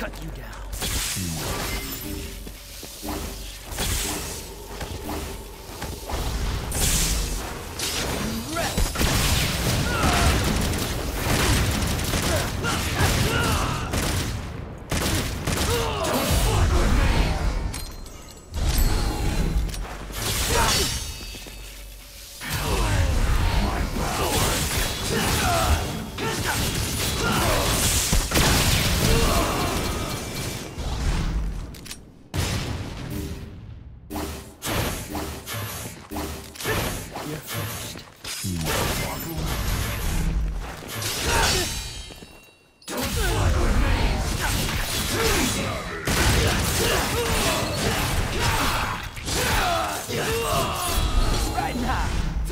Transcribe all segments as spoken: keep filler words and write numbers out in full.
cut you down. You're finished. Don't fight with me! Right now!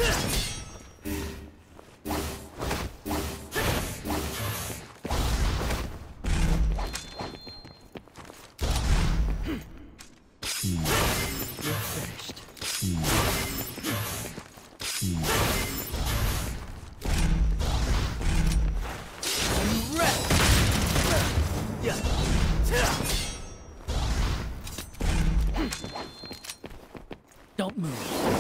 You're finished. Don't move.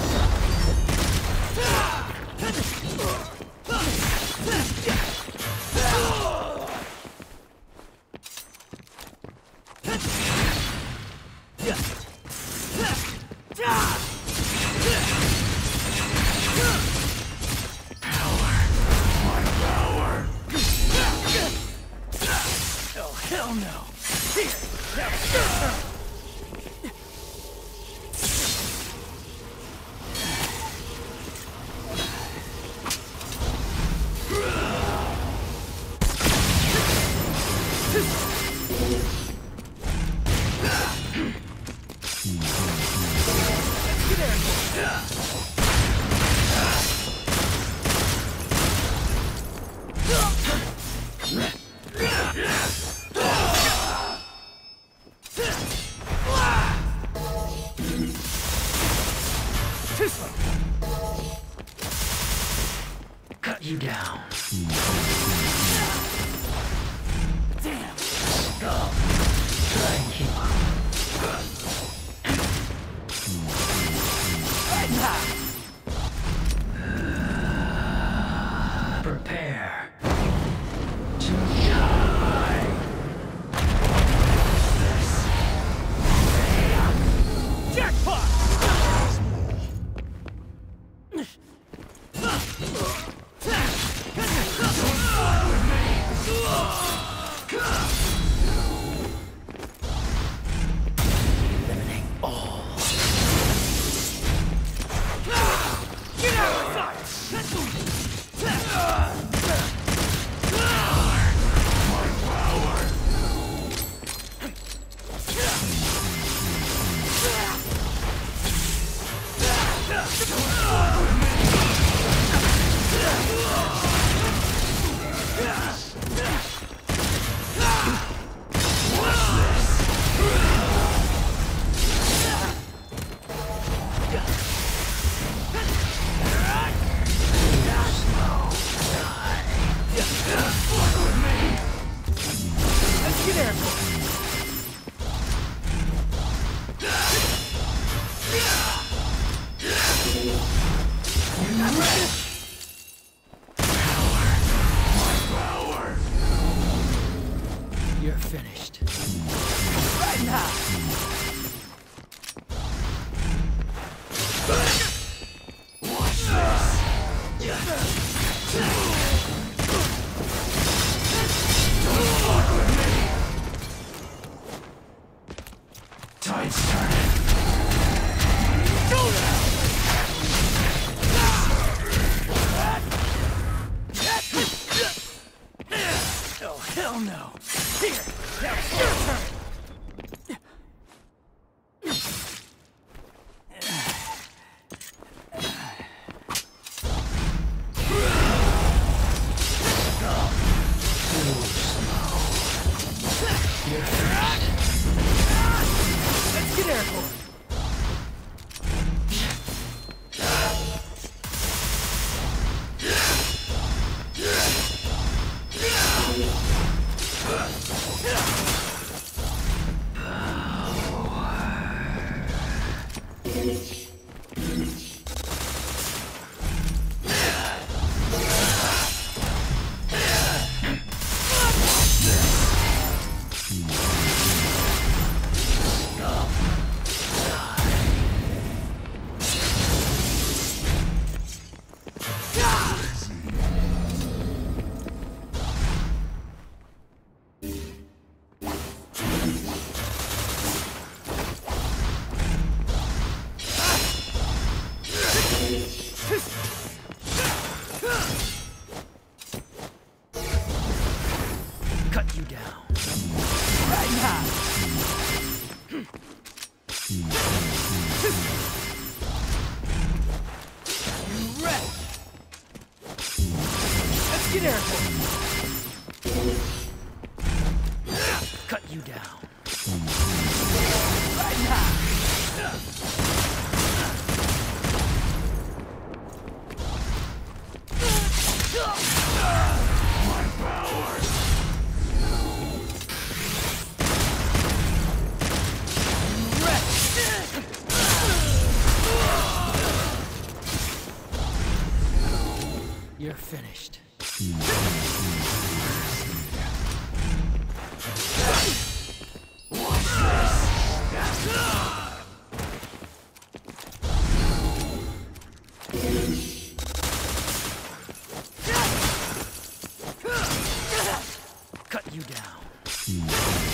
Oh, hell no. Here, now your turn. Cut you down. Damn. Stop. Try and keep up. Right now. Prepare to die. This. Jackpot! Eliminate all. Get out of sight! My power! Let's get airborne. You're finished. Right now! Watch this! Don't fuck with me! Tide's turning. Go now! Oh, hell no! Here! Now it's your turn! Let's get airborne! Cut you down. Right now. My power. You're finished. Cut you down.